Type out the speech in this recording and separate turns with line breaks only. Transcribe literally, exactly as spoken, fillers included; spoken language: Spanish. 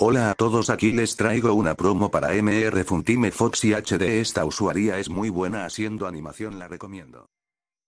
Hola a todos, aquí les traigo una promo para M R Funtime Foxy H D. Esta usuaria es muy buena haciendo animación, la recomiendo.